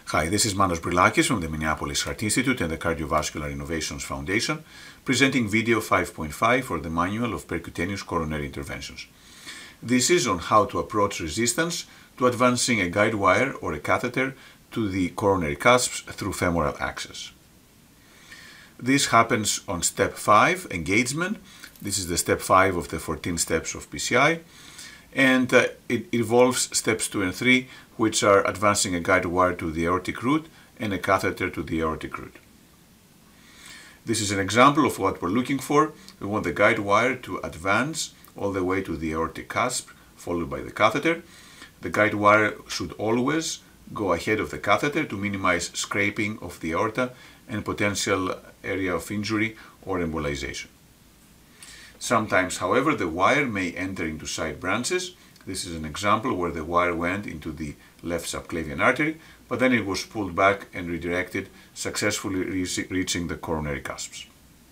Hi, this is Manos Brilakis from the Minneapolis Heart Institute and the Cardiovascular Innovations Foundation, presenting video 5.5 for the Manual of Percutaneous Coronary Interventions. This is on how to approach resistance to advancing a guide wire or a catheter to the coronary cusps through femoral access. This happens on step 5, engagement. This is the step 5 of the 14 steps of PCI. And it involves steps 2 and 3, which are advancing a guide wire to the aortic root and a catheter to the aortic root. This is an example of what we're looking for. We want the guide wire to advance all the way to the aortic cusp, followed by the catheter. The guide wire should always go ahead of the catheter to minimize scraping of the aorta and potential area of injury or embolization. Sometimes, however, the wire may enter into side branches. This is an example where the wire went into the left subclavian artery, but then it was pulled back and redirected, successfully reaching the coronary cusps.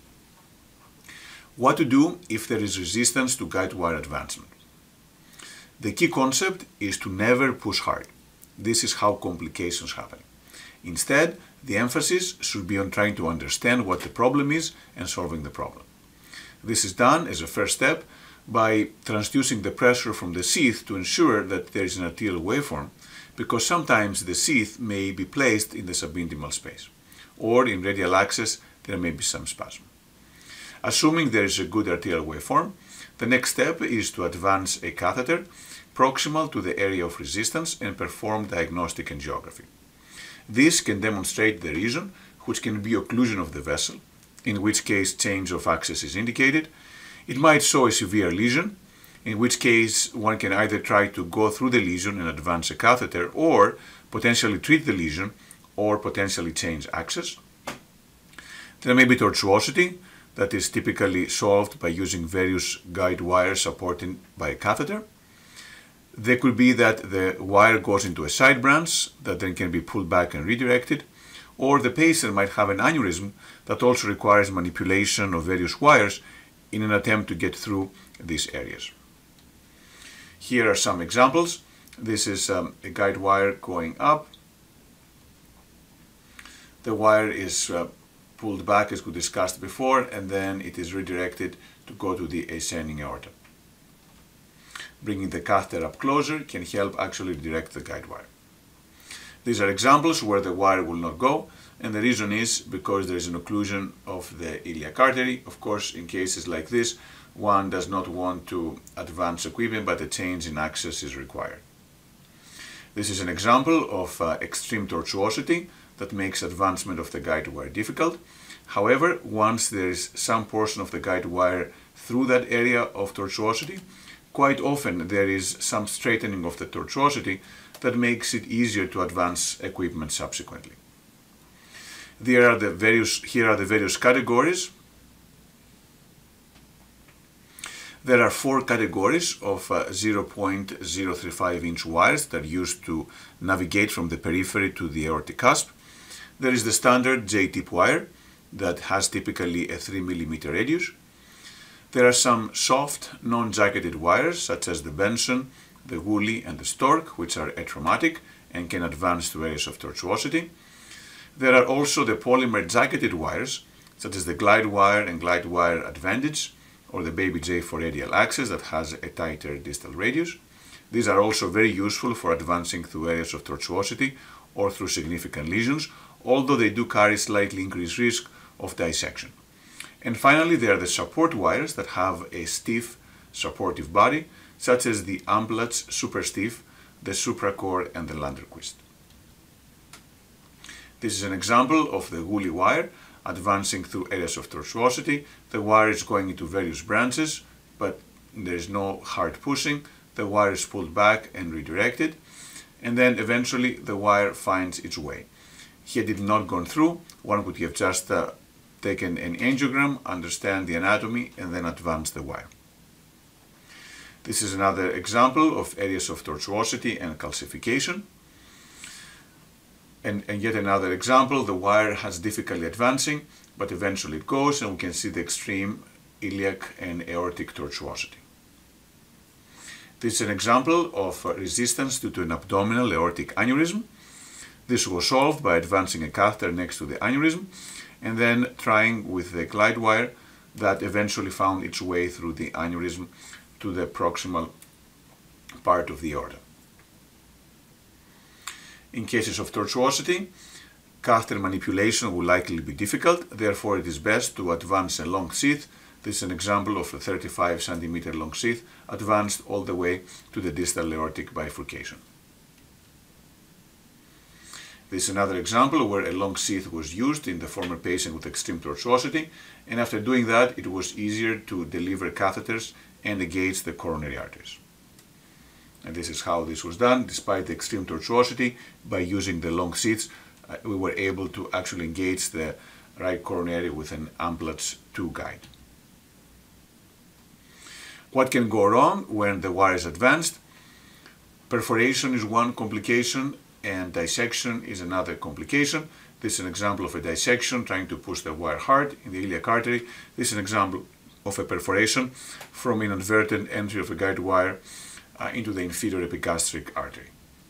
What to do if there is resistance to guide wire advancement? The key concept is to never push hard. This is how complications happen. Instead, the emphasis should be on trying to understand what the problem is and solving the problem. This is done as a first step by transducing the pressure from the sheath to ensure that there is an arterial waveform, because sometimes the sheath may be placed in the subintimal space, or in radial access there may be some spasm. Assuming there is a good arterial waveform, the next step is to advance a catheter proximal to the area of resistance and perform diagnostic angiography. This can demonstrate the reason, which can be occlusion of the vessel, in which case change of access is indicated. It might show a severe lesion, in which case one can either try to go through the lesion and advance a catheter, or potentially treat the lesion, or potentially change access. There may be tortuosity that is typically solved by using various guide wires supported by a catheter. There could be that the wire goes into a side branch that then can be pulled back and redirected, or the patient might have an aneurysm that also requires manipulation of various wires in an attempt to get through these areas. Here are some examples. This is a guide wire going up. The wire is pulled back, as we discussed before, and then it is redirected to go to the ascending aorta. Bringing the catheter up closer can help actually direct the guide wire. These are examples where the wire will not go, and the reason is because there is an occlusion of the iliac artery. Of course, in cases like this, one does not want to advance equipment, but a change in access is required. This is an example of extreme tortuosity that makes advancement of the guide wire difficult. However, once there is some portion of the guide wire through that area of tortuosity, quite often there is some straightening of the tortuosity that makes it easier to advance equipment subsequently. Here are the various categories. There are 4 categories of 0.035 inch wires that are used to navigate from the periphery to the aortic cusp. There is the standard J-tip wire that has typically a 3 mm radius. There are some soft, non-jacketed wires such as the Benson, the woolly and the stork, which are atraumatic and can advance to areas of tortuosity. There are also the polymer jacketed wires, such as the glide wire and glide wire advantage, or the baby J for radial access that has a tighter distal radius. These are also very useful for advancing through areas of tortuosity or through significant lesions, although they do carry slightly increased risk of dissection. And finally, there are the support wires that have a stiff supportive body, such as the Amplatz super stiff, the Supracore and the Landerquist. This is an example of the woolly wire advancing through areas of tortuosity. The wire is going into various branches, but there is no hard pushing. The wire is pulled back and redirected, and then eventually the wire finds its way. Here it did not gone through. One could have just taken an angiogram, understand the anatomy, and then advance the wire. This is another example of areas of tortuosity and calcification. And yet another example, the wire has difficulty advancing, but eventually it goes, and we can see the extreme iliac and aortic tortuosity. This is an example of resistance due to an abdominal aortic aneurysm. This was solved by advancing a catheter next to the aneurysm and then trying with the glide wire that eventually found its way through the aneurysm to the proximal part of the aorta. In cases of tortuosity, catheter manipulation will likely be difficult, therefore it is best to advance a long sheath. This is an example of a 35 cm long sheath advanced all the way to the distal aortic bifurcation. This is another example where a long sheath was used in the former patient with extreme tortuosity, and after doing that it was easier to deliver catheters and engage the coronary arteries. And this is how this was done. Despite the extreme tortuosity, by using the long sheaths, we were able to actually engage the right coronary with an Amplatz 2 guide. What can go wrong when the wire is advanced? Perforation is one complication and dissection is another complication. This is an example of a dissection trying to push the wire hard in the iliac artery. This is an example of a perforation from inadvertent entry of a guide wire into the inferior epigastric artery.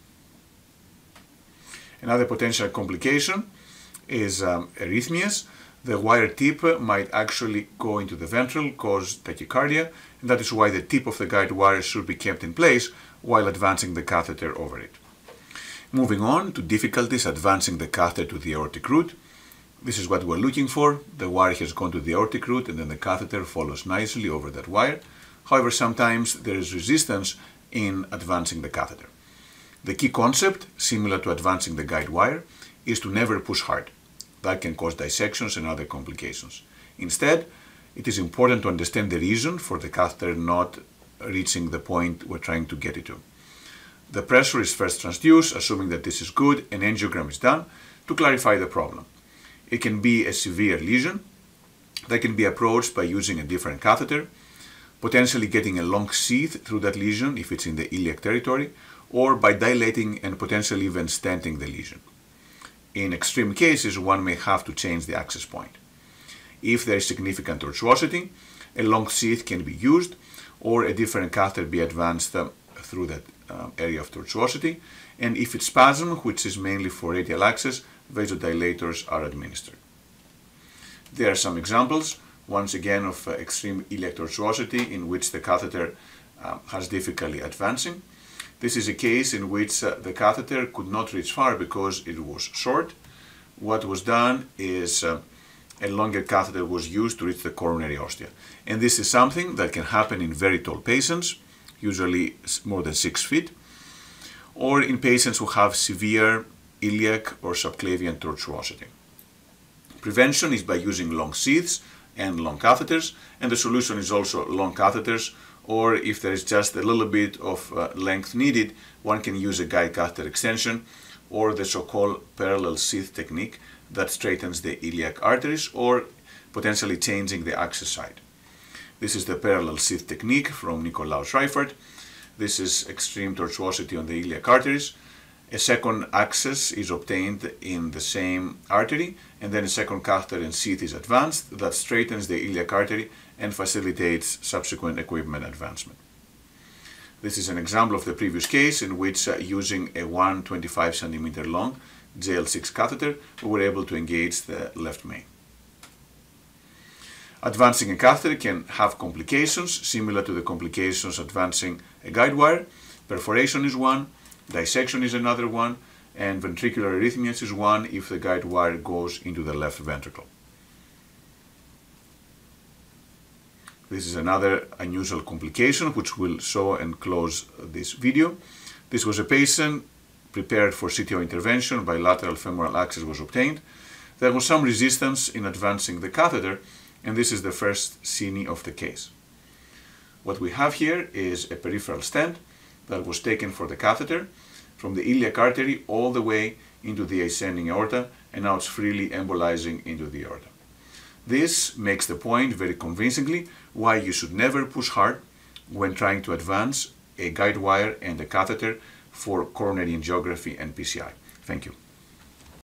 Another potential complication is arrhythmias. The wire tip might actually go into the ventral, cause tachycardia, and that is why the tip of the guide wire should be kept in place while advancing the catheter over it. Moving on to difficulties advancing the catheter to the aortic root. This is what we're looking for. The wire has gone to the aortic root and then the catheter follows nicely over that wire. However, sometimes there is resistance in advancing the catheter. The key concept, similar to advancing the guide wire, is to never push hard. That can cause dissections and other complications. Instead, it is important to understand the reason for the catheter not reaching the point we're trying to get it to. The pressure is first transduced, assuming that this is good, an angiogram is done to clarify the problem. It can be a severe lesion that can be approached by using a different catheter, potentially getting a long sheath through that lesion if it's in the iliac territory, or by dilating and potentially even stenting the lesion. In extreme cases, one may have to change the access point. If there is significant tortuosity, a long sheath can be used, or a different catheter be advanced through that area of tortuosity, and if it's spasm, which is mainly for radial access, vasodilators are administered. There are some examples, once again, of extreme iliac tortuosity in which the catheter has difficulty advancing. This is a case in which the catheter could not reach far because it was short. What was done is a longer catheter was used to reach the coronary ostia. And this is something that can happen in very tall patients, usually more than 6 feet, or in patients who have severe iliac or subclavian tortuosity. Prevention is by using long sheaths and long catheters, and the solution is also long catheters, or if there is just a little bit of length needed, one can use a guide catheter extension or the so-called parallel sheath technique that straightens the iliac arteries or potentially changing the access site. This is the parallel sheath technique from Nicolaus Reifert. This is extreme tortuosity on the iliac arteries. A second access is obtained in the same artery, and then a second catheter and sheath is advanced that straightens the iliac artery and facilitates subsequent equipment advancement. This is an example of the previous case in which using a 125 cm long JL6 catheter, we were able to engage the left main. Advancing a catheter can have complications similar to the complications advancing a guide wire. Perforation is one, dissection is another one, and ventricular arrhythmias is one if the guide wire goes into the left ventricle. This is another unusual complication which will show and close this video. This was a patient prepared for CTO intervention, bilateral femoral access was obtained. There was some resistance in advancing the catheter, and this is the first scene of the case. What we have here is a peripheral stent that was taken for the catheter from the iliac artery all the way into the ascending aorta, and now it's freely embolizing into the aorta. This makes the point very convincingly why you should never push hard when trying to advance a guide wire and a catheter for coronary angiography and PCI. Thank you.